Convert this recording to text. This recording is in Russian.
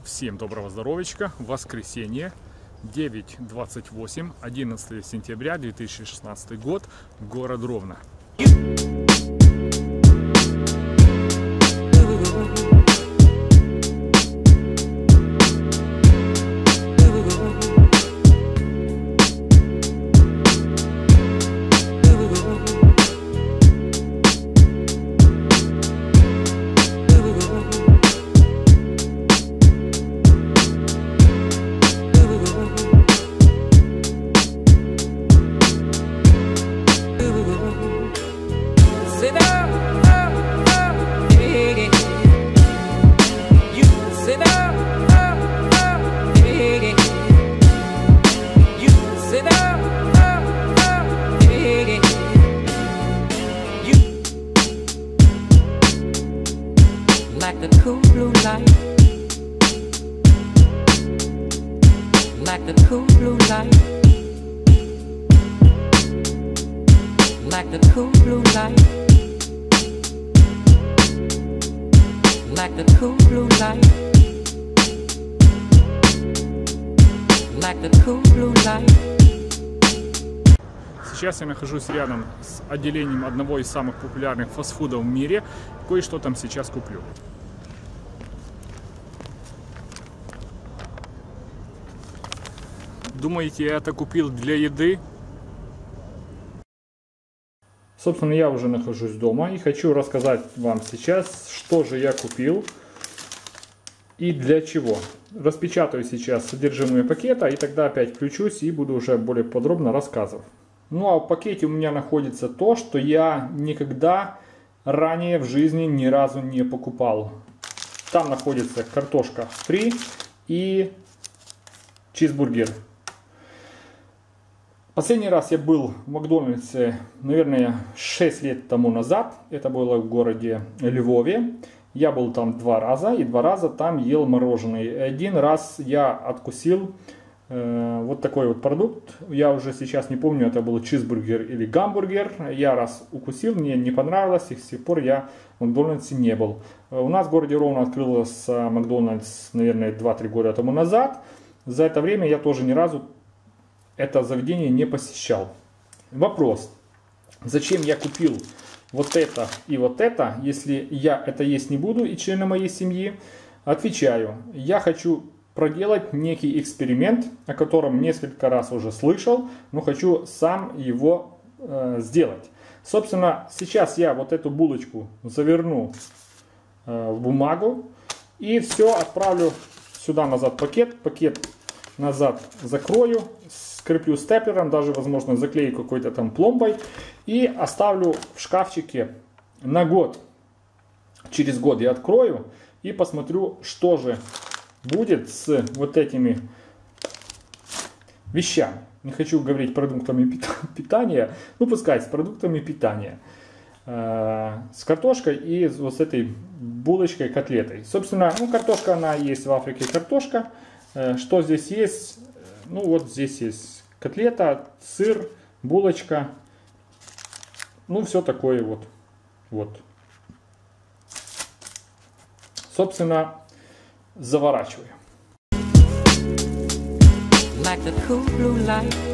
Всем доброго здоровичка. Воскресенье, 9:28, 11 сентября 2016 год, город Ровно. Like the cool blue light, like the cool blue light, like the cool blue light, like the cool blue light, like the cool blue light. Сейчас я нахожусь рядом с отделением одного из самых популярных фастфудов в мире. Кое-что там сейчас куплю. Думаете, я это купил для еды? Собственно, я уже нахожусь дома и хочу рассказать вам сейчас, что же я купил и для чего. Распечатаю сейчас содержимое пакета и тогда опять включусь и буду уже более подробно рассказывать. Ну а в пакете у меня находится то, что я никогда ранее в жизни ни разу не покупал. Там находится картошка фри и чизбургер. Последний раз я был в Макдональдсе, наверное, 6 лет тому назад. Это было в городе Львове. Я был там 2 раза и 2 раза там ел мороженое. Один раз я откусил вот такой вот продукт. Я уже сейчас не помню, это был чизбургер или гамбургер. Я раз укусил, мне не понравилось, и с тех пор я в Макдональдсе не был. У нас в городе Ровно открылся Макдональдс, наверное, 2-3 года тому назад. За это время я тоже ни разу это заведение не посещал. Вопрос: зачем я купил вот это и вот это, если я это есть не буду и члены моей семьи? Отвечаю: я хочу проделать некий эксперимент, о котором несколько раз уже слышал, но хочу сам его сделать. Собственно, сейчас я вот эту булочку заверну в бумагу и все отправлю сюда назад в пакет назад закрою, скреплю степлером, даже возможно заклею какой-то там пломбой и оставлю в шкафчике на год. Через год я открою и посмотрю, что же будет с вот этими вещами. Не хочу говорить продуктами питания, ну пускай с продуктами питания. С картошкой и вот с этой булочкой, котлетой. Собственно, ну, картошка, она есть в Африке, картошка. Что здесь есть? Ну вот здесь есть котлета, сыр, булочка. Ну все такое вот. Собственно, заворачиваю. Like the cool blue light.